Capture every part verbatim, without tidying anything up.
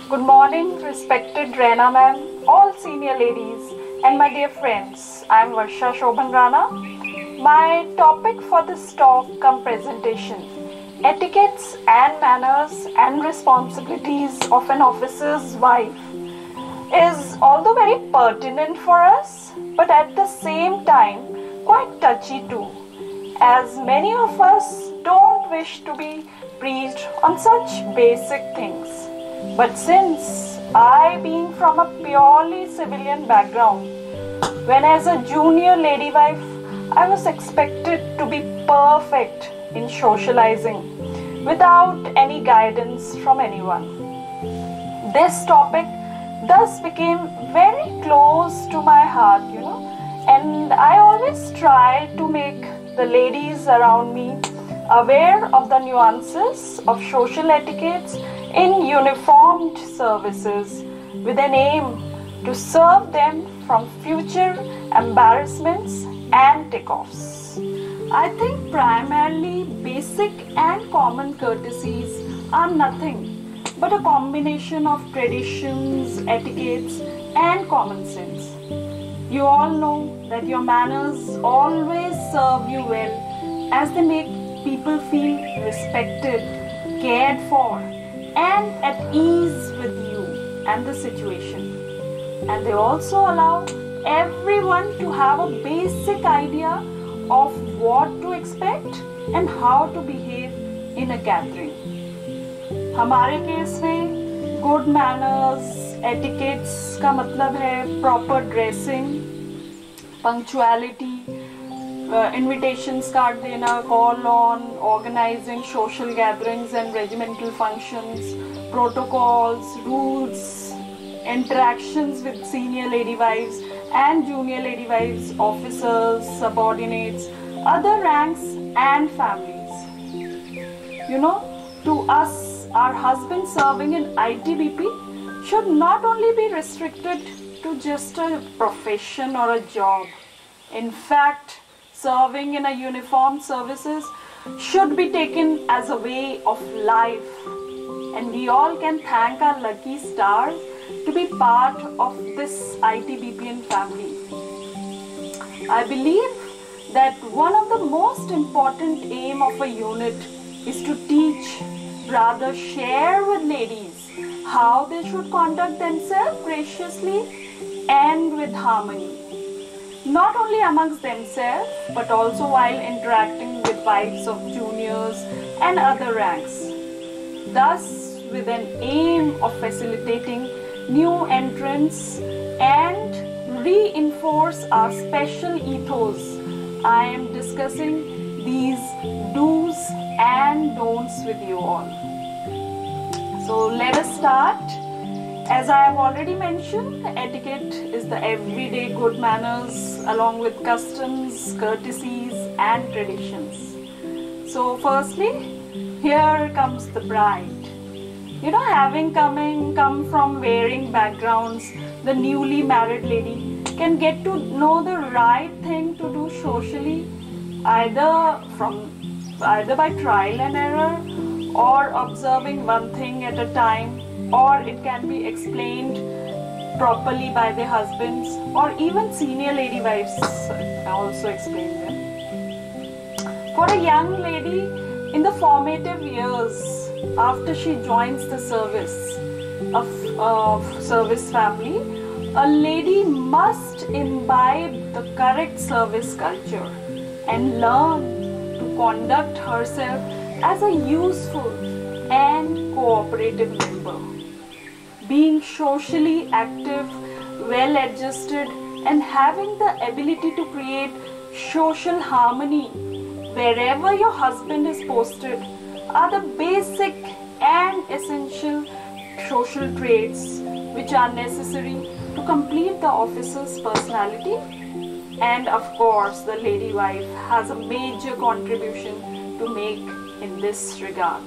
Good morning, respected Rana ma'am, all senior ladies, and my dear friends. I am Varsha Shobhan Rana. My topic for this talk cum presentation: etiquettes and manners and responsibilities of an officer's wife is although very pertinent for us, but at the same time quite touchy too, as many of us don't wish to be preached on such basic things. But since I, being from a purely civilian background, when as a junior lady wife I was expected to be perfect in socializing without any guidance from anyone, this topic thus became very close to my heart, you know, and I always try to make the ladies around me aware of the nuances of social etiquettes in uniformed services, with an aim to serve them from future embarrassments and takeoffs. I think primarily basic and common courtesies are nothing but a combination of traditions, etiquettes, and common sense. You all know that your manners always serve you well, as they make people feel respected, cared for, and at ease with you and the situation. And they also allow everyone to have a basic idea of what to expect and how to behave in a gathering. हमारे case में good manners, etiquettes का मतलब है proper dressing, punctuality, invitations card dena, call on, organizing social gatherings and regimental functions, protocols, rules, interactions with senior lady wives and junior lady wives, officers, subordinates, other ranks and families. You know, to us, our husband serving in I T B P should not only be restricted to just a profession or a job. In fact, serving in a uniformed services should be taken as a way of life, and we all can thank our lucky stars to be part of this I T B P N family. I believe that one of the most important aim of a unit is to teach, rather share with ladies how they should conduct themselves graciously and with harmony, not only amongst themselves but also while interacting with wives of juniors and other ranks, thus with an aim of facilitating new entrants and reinforce our special ethos. I am discussing these do's and don'ts with you all. So let us start. As I have already mentioned, etiquette is the everyday good manners along with customs, courtesies and traditions. So firstly, here comes the bride. You know, having coming come from varying backgrounds, the newly married lady can get to know the right thing to do socially, either from either by trial and error or observing one thing at a time, or it can be explained properly by their husbands, or even senior lady wives also explain them. For a young lady in the formative years after she joins the service of, of service family, a lady must imbibe the correct service culture and learn to conduct herself as a useful and cooperative member. Being socially active, well adjusted, and having the ability to create social harmony wherever your husband is posted are the basic and essential social traits which are necessary to complete the officer's personality. And of course, the lady wife has a major contribution to make in this regard.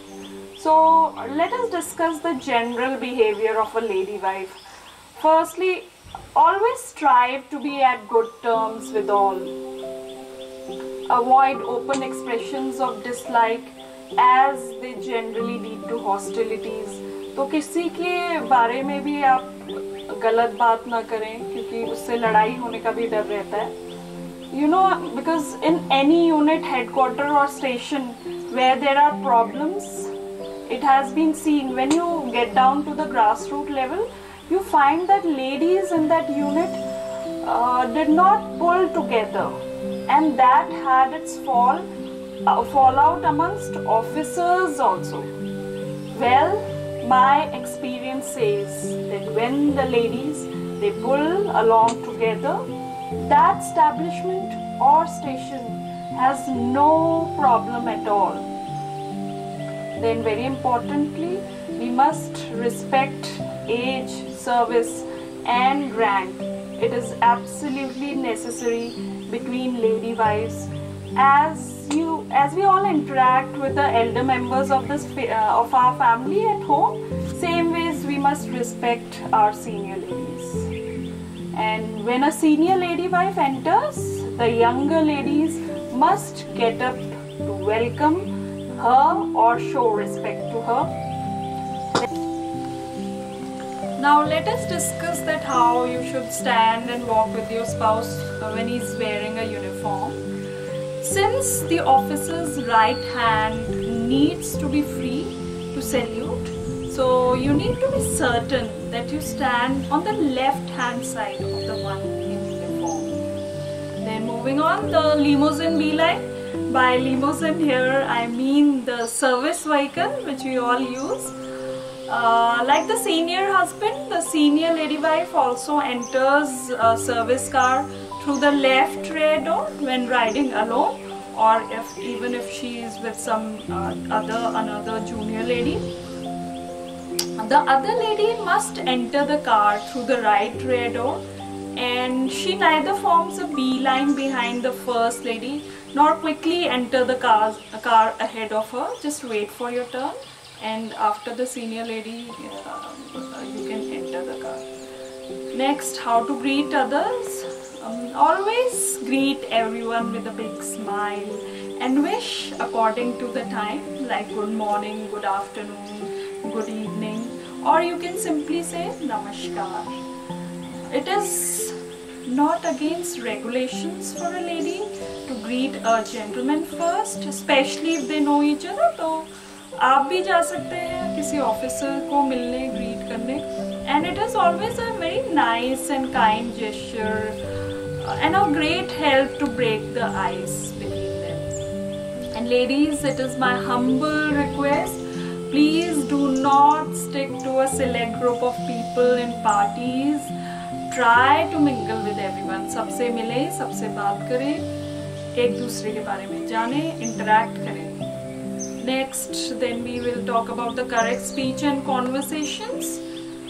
So let us discuss the general behavior of a lady wife. Firstly, always strive to be at good terms with all. Avoid open expressions of dislike, as they generally lead to hostilities तो किसी के बारे में भी आप गलत बात ना करें, क्योंकि उससे लड़ाई होने का भी डर रहता है. You know, because in any unit, headquarter or station where there are problems, it has been seen when you get down to the grassroots level, you find that ladies in that unit uh, did not pull together, and that had its fall uh, fallout amongst officers also. Well, my experience says that when the ladies, they pull along together, that establishment or station has no problem at all. Then very importantly, we must respect age, service and rank. It is absolutely necessary between lady wives. As you, as we all interact with the elder members of this uh, of our family at home, same ways we must respect our senior ladies. And when a senior lady wife enters, the younger ladies must get up to welcome her or show respect to her. Now let us discuss that how you should stand and walk with your spouse when he is wearing a uniform. Since the officer's right hand needs to be free to salute, so you need to be certain that you stand on the left hand side of the one in uniform. Then moving on, the limousine beeline. By limousine here I mean the service vehicle which we all use. Uh, like the senior husband, the senior lady wife also enters a service car through the left rear door when riding alone, or if even if she is with some uh, other another junior lady. The other lady must enter the car through the right rear door, and she neither forms a beeline behind the first lady nor quickly enter the car, car ahead of her. Just wait for your turn, and after the senior lady uh, you can enter the car. Next, how to greet others. Um, always greet everyone with a big smile and wish according to the time, like good morning, good afternoon, good evening, or you can simply say namaskar. It is not against regulations for a lady to greet a gentleman first, especially if they know each other. तो आप भी जा सकते हैं किसी officer को मिलने, greet करने, and it is always a very nice and kind gesture and a great help to break the ice between them. And ladies, it is my humble request, please do not stick to a select group of people in parties. Try to mingle with everyone. सबसे मिले, सबसे बात करें, एक दूसरे के बारे में जाने, interact करें. Next, then we will talk about the correct speech and conversations.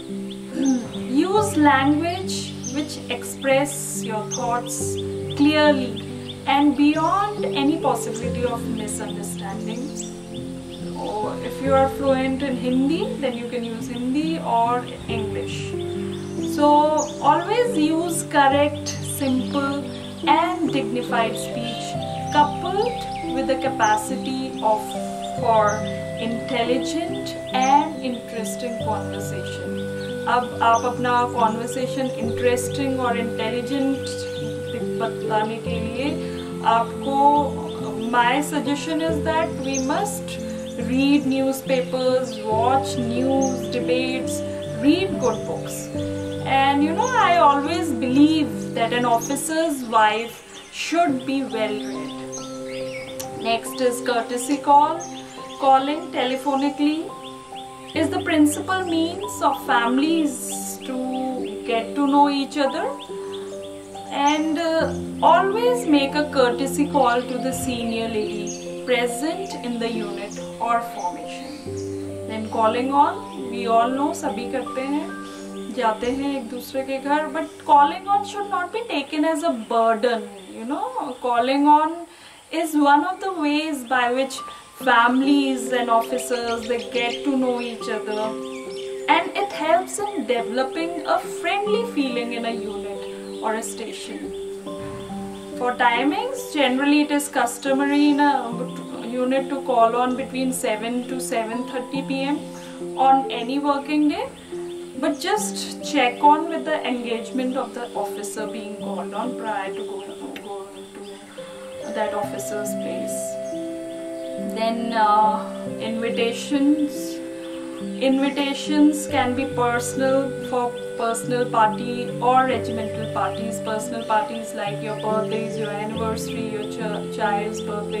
Use language which express your thoughts clearly and beyond any possibility of misunderstanding. Or if you are fluent in Hindi, then you can use Hindi or English. So always use correct, simple and dignified speech coupled with the capacity of for intelligent and interesting conversation. अब आप अपना conversation interesting और intelligent बताने के लिए आपको my suggestion is that we must read newspapers, watch news, debates, read good books. And you know, I always believe that an officer's wife should be well read. Next is courtesy call. Calling telephonically is the principal means of families to get to know each other. And uh, always make a courtesy call to the senior lady present in the unit or formation. Then calling on, we all know, sabhi karte hain. जाते हैं एक दूसरे के घर, but calling on should not be taken as a burden. You know, calling on is one of the ways by which families and officers, they get to know each other, and it helps in developing a friendly feeling in a unit or a station. For timings, generally it is customary in a unit to call on between seven to seven thirty p m on any working day, but just check on with the engagement of the officer being called on prior to going go to that officer's place. Then uh, invitations. Invitations can be personal for personal party or regimental parties. Personal parties like your birthdays, your anniversary, your ch child's birthday.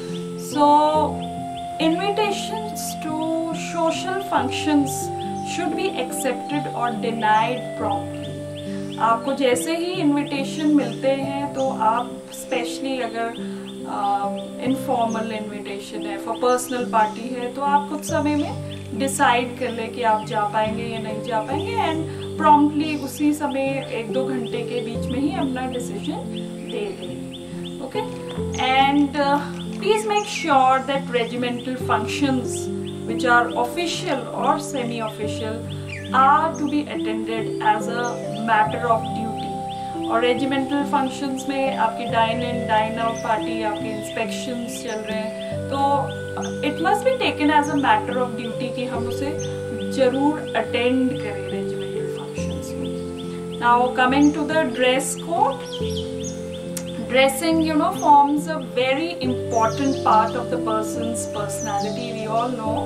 So invitations to social functions should be accepted or denied promptly. आपको जैसे ही invitation मिलते हैं तो आप specially अगर informal uh, invitation है for personal party है तो आप कुछ समय में डिसाइड कर ले कि आप जा पाएंगे या नहीं जा पाएंगे एंड प्रॉम्प्टली उसी समय एक दो घंटे के बीच में ही अपना डिसीजन दे दें. Okay and please make sure that regimental functions which are official or semi-official are to be attended as a matter of duty. और रेजिमेंटल फंक्शंस में आपकी dine in dine out party, आपके इंस्पेक्शंस चल रहे हैं तो it must be taken as a matter of duty कि हम उसे जरूर अटेंड करें रेजिमेंटल फंक्शंस में. Now coming to the dress code. Dressing, you know, forms a very important part of the person's personality, we all know,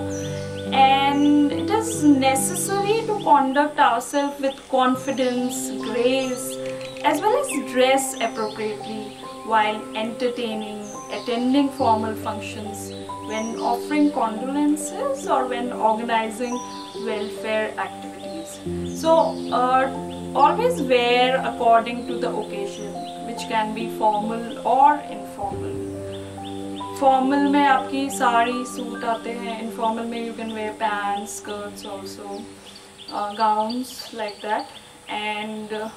and it is necessary to conduct ourselves with confidence, grace, as well as dress appropriately while entertaining, attending formal functions, when offering condolences or when organizing welfare activities. So uh, always wear according to the occasion, which can be formal or informal. Formal में आपकी sari suit आते हैं, informal में you can wear pants, skirts also, uh, gowns like that. And uh,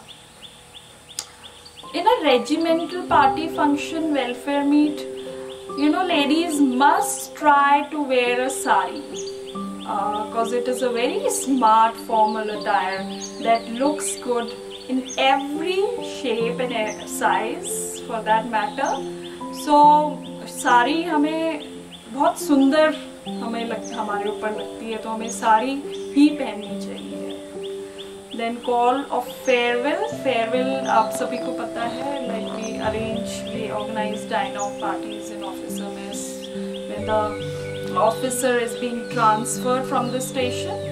in a regimental party function, welfare meet, you know, ladies must try to wear a sari because uh, it is a very smart formal attire that looks good in every shape and size for that matter. So sari हमें बहुत सुंदर हमें लग हमारे ऊपर लगती है तो हमें साड़ी ही पहननी चाहिए. Then call of farewell. Farewell आप सभी को पता है, like we arrange, we organize dine out parties in officer mess when the officer is being transferred from the station.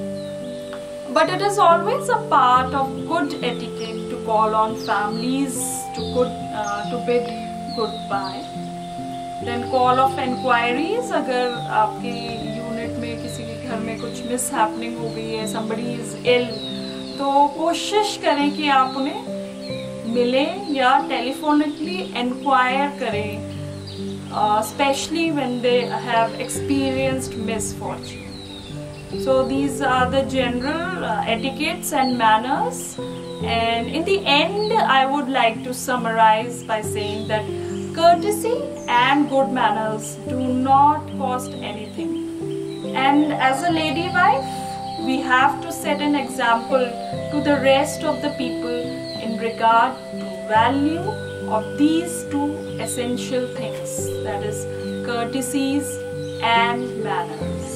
But it is always a part of good etiquette to call on families to good uh, to bid goodbye. Then call of enquiries. अगर आपके unit में किसी के घर में कुछ mishappening हो गई है, somebody is ill, तो कोशिश करें कि आप उन्हें मिलें या telephonically enquire करें, uh, especially when they have experienced misfortune. So these are the general uh, etiquettes and manners, and in the end I would like to summarize by saying that courtesy and good manners do not cost anything, and as a lady wife we have to set an example to the rest of the people in regard to value of these two essential things, that is courtesies and manners.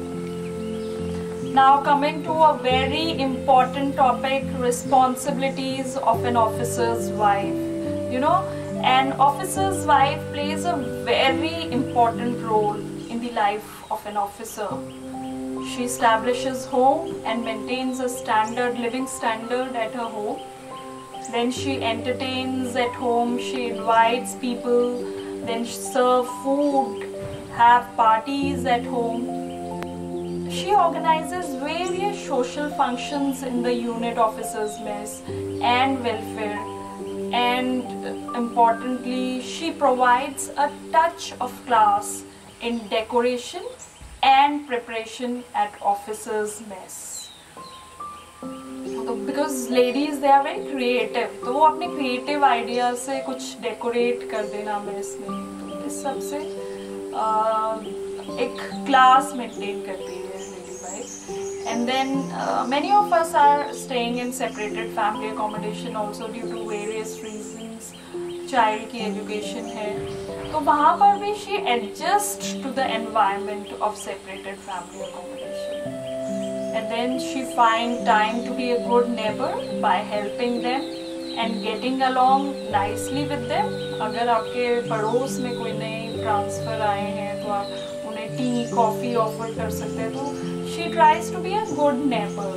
Now coming to a very important topic, responsibilities of an officer's wife. You know, an officer's wife plays a very important role in the life of an officer. She establishes home and maintains a standard living standard at her home. Then she entertains at home, she invites people, then serve food, have parties at home. She organizes various social functions in the unit officers' mess and welfare, and importantly, she provides a touch of class in decoration and preparation at officers' mess. Because ladies, they are very creative, तो वो अपने creative ideas से कुछ decorate कर देना mess में, तो इस सब से एक class maintain करती है. And then uh, many of us are staying in separated family accommodation also due to various reasons. Child की education है, तो वहाँ पर भी she adjusts to the environment of separated family accommodation. then she find time to be a good neighbor by helping them and getting along nicely with them. अगर आपके पड़ोस में कोई नए ट्रांसफर आए हैं तो आप उन्हें टी कॉफी ऑफर कर सकते हैं. तो she tries to be a good neighbor.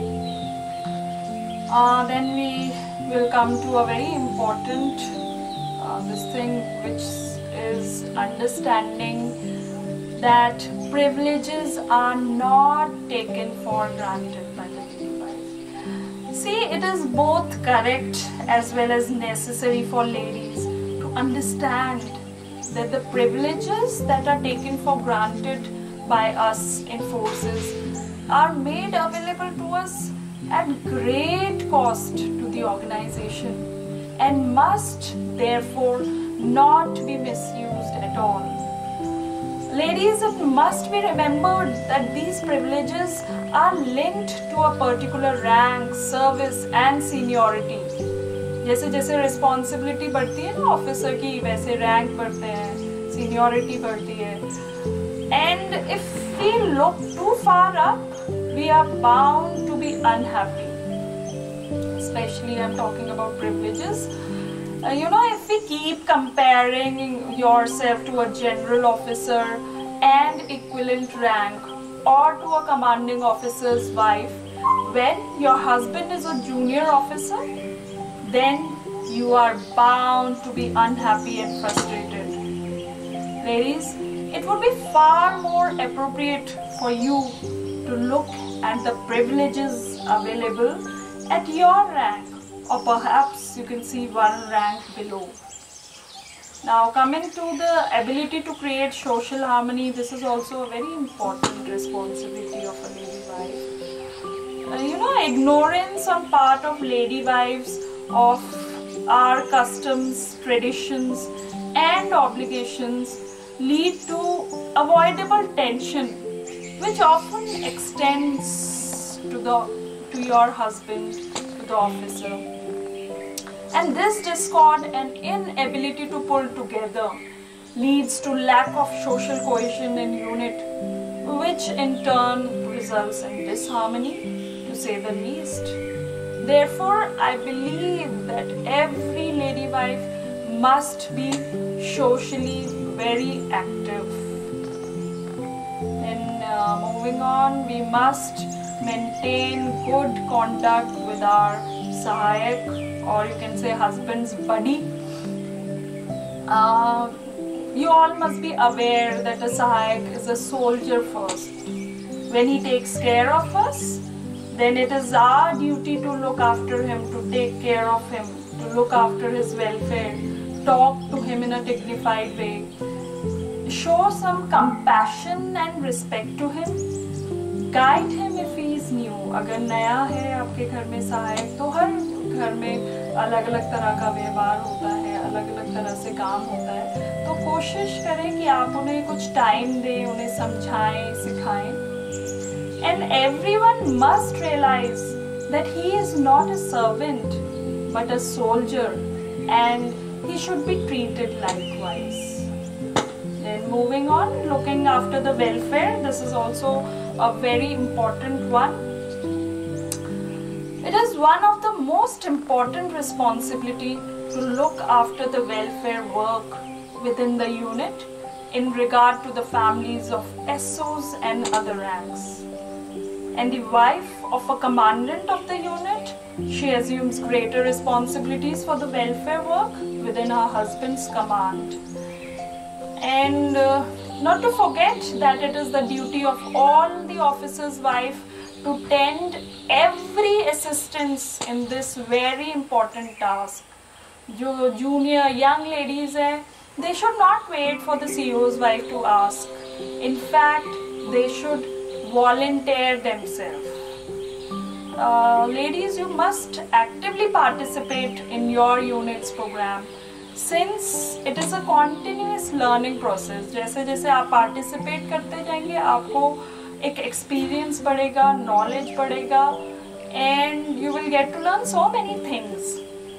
Uh, then we will come to a very important uh, this thing, which is understanding that privileges are not taken for granted by the lady wife. See, it is both correct as well as necessary for ladies to understand that the privileges that are taken for granted by us in forces are made available to us at great cost to the organization and must therefore not be misused at all. Ladies, it must be remembered that these privileges are linked to a particular rank, service and seniority. जैसे जैसे responsibility बढ़ती है ना officer की, वैसे rank बढ़ते हैं, seniority बढ़ती है. And if we look too far up, we are bound to be unhappy. Especially I'm talking about privileges. Uh, you know, if we keep comparing yourself to a general officer and equivalent rank or to a commanding officer's wife when your husband is a junior officer, then you are bound to be unhappy and frustrated. Ladies, it would be far more appropriate for you to look at the privileges available at your rank, or perhaps you can see one rank below. Now, coming to the ability to create social harmony, this is also a very important responsibility of a lady wife. Uh, you know, ignorance on part of lady wives of our customs, traditions and obligations lead to avoidable tension, which often extends to the to your husband, to the officer. And this discord and inability to pull together leads to lack of social cohesion in unit, which in turn results in disharmony, to say the least. Therefore, I believe that every lady wife must be socially very active. Then uh, moving on, we must maintain good conduct with our sahayak, or you can say husband's buddy. Uh, you all must be aware that a sahayak is a soldier first. When he takes care of us, then it is our duty to look after him, to take care of him, to look after his welfare, talk to him in a dignified way, show some compassion and respect to him, guide him if he is new. अगर नया है आपके घर में सहायक, तो हर घर में अलग अलग तरह का व्यवहार होता है, अलग अलग तरह से काम होता है, तो कोशिश करें कि आप उन्हें कुछ टाइम दें, उन्हें समझाएं, सिखाएं. And everyone must realize that he is not a servant but a soldier, and he should be treated likewise. Then moving on, looking after the welfare, this is also a very important one. It is one of the most important responsibility to look after the welfare work within the unit in regard to the families of S Os and other ranks. And the wife of a commandant of the unit, she assumes greater responsibilities for the welfare work within her husband's command. And uh, not to forget that it is the duty of all the officer's wife to tend every assistance in this very important task. Jo junior young ladies hai, they should not wait for the C O's wife to ask. In fact, they should volunteer themselves. Uh, ladies, you must actively participate in your unit's program, since it is a continuous learning process. जैसे जैसे आप participate करते जाएंगे, आपको एक experience बढ़ेगा, knowledge बढ़ेगा, and you will get to learn so many things.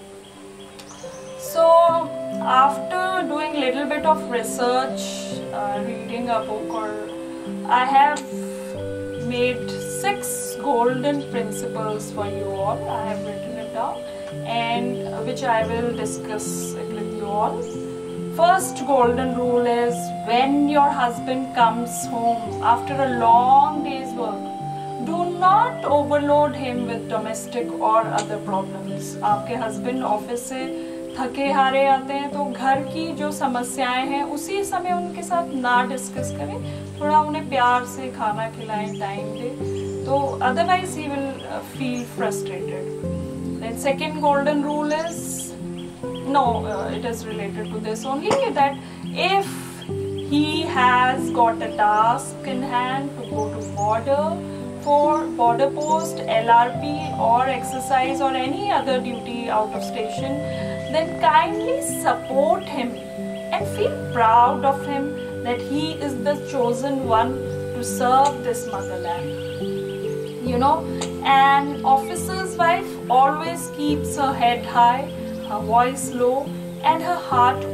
So after doing little bit of research, uh, reading a book, or I have made six golden principles for you all. I have written it down, and which I will discuss it with you all. First golden rule is, when your husband comes home after a long day's work, do not overload him with domestic or other problems. आपके husband office से थके हारे आते हैं तो घर की जो समस्याएं हैं उसी समय उनके साथ ना डिस्कस करें, थोड़ा उन्हें प्यार से खाना खिलाएं, टाइम दें, तो otherwise he will uh, feel frustrated. Then second golden rule is, no, uh, it is related to this only, that if he has got a task in hand to go to border for border post, L R P or exercise or any other duty out of station, then kindly support him and feel proud of him that he is the chosen one to serve this motherland. You know, an officer's wife always keeps her head high, her voice low, and her heart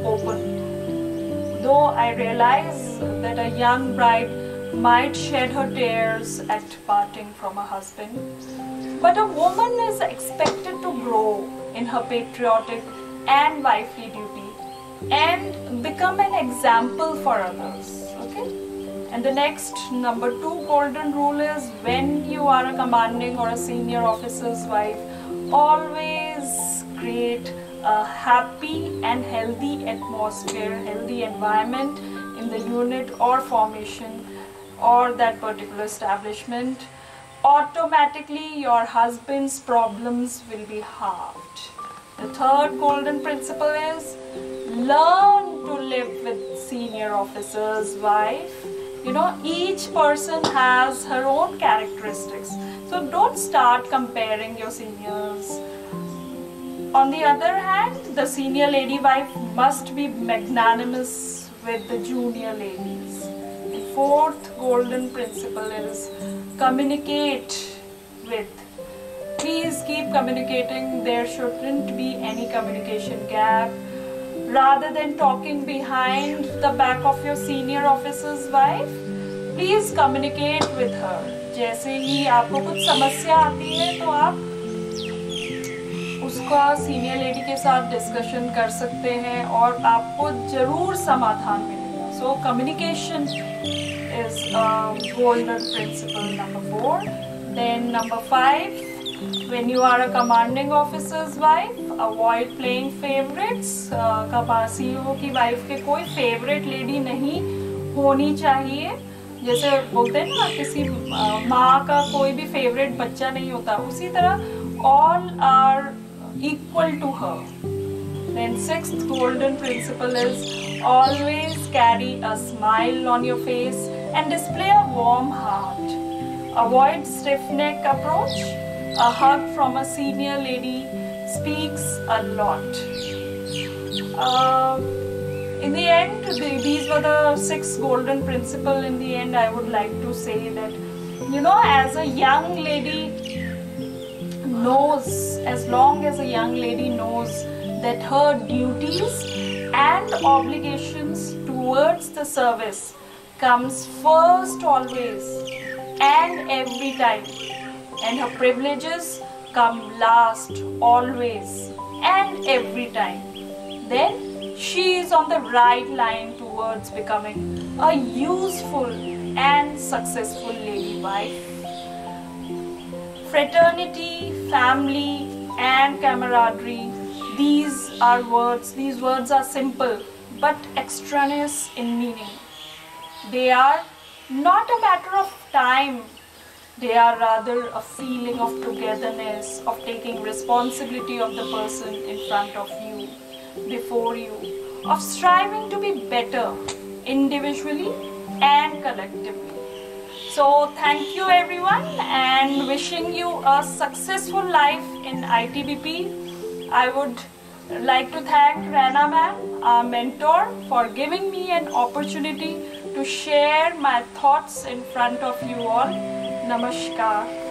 open. Though I realize that a young bride might shed her tears at parting from her husband, but a woman is expected to grow in her patriotic and wifely duty and become an example for others. Okay? And the next, number two golden rule is, when you are a commanding or a senior officer's wife, always create a happy and healthy atmosphere, healthy environment in the unit or formation or that particular establishment. Automatically your husband's problems will be halved. The third golden principle is, learn to live with senior officer's wife. You know, each person has her own characteristics, so don't start comparing your seniors. On the other hand, the senior lady wife must be magnanimous with the junior ladies. The fourth golden principle is, communicate with. Please keep communicating. There shouldn't be any communication gap. Rather than talking behind the back of your senior officer's wife, please communicate with her. जैसे ही आपको कुछ समस्या आती है तो आप उसका senior lady के साथ डिस्कशन कर सकते हैं और आपको जरूर समाधान मिलेगा. So communication is a golden principle, number four. Then number five, when you are a commanding officer's wife, avoid playing favorites. सी ई ओ की वाइफ के कोई फेवरेट लेडी नहीं होनी चाहिए. जैसे बोलते हैं ना, किसी माँ का कोई भी फेवरेट बच्चा नहीं होता, उसी तरह all are equal to her. Then sixth golden principle is, always carry a smile on your face and display a warm heart. Avoid stiff neck approach. A hug from a senior lady speaks a lot. Uh, in the end, the, these were the six golden principles. In the end, I would like to say that, you know, as a young lady knows, as long as a young lady knows that her duties and obligations towards the service comes first always and every time, and her privileges come last always and every time, then she is on the right line towards becoming a useful and successful lady wife. Fraternity, family, and camaraderie, these are words, these words are simple but extraneous in meaning. They are not a matter of time. They are rather a feeling of togetherness, of taking responsibility of the person in front of you, before you, of striving to be better individually and collectively. So thank you everyone, and wishing you a successful life in I T B P. I would like to thank Raina ma'am, our mentor, for giving me an opportunity to share my thoughts in front of you all. Namaskar.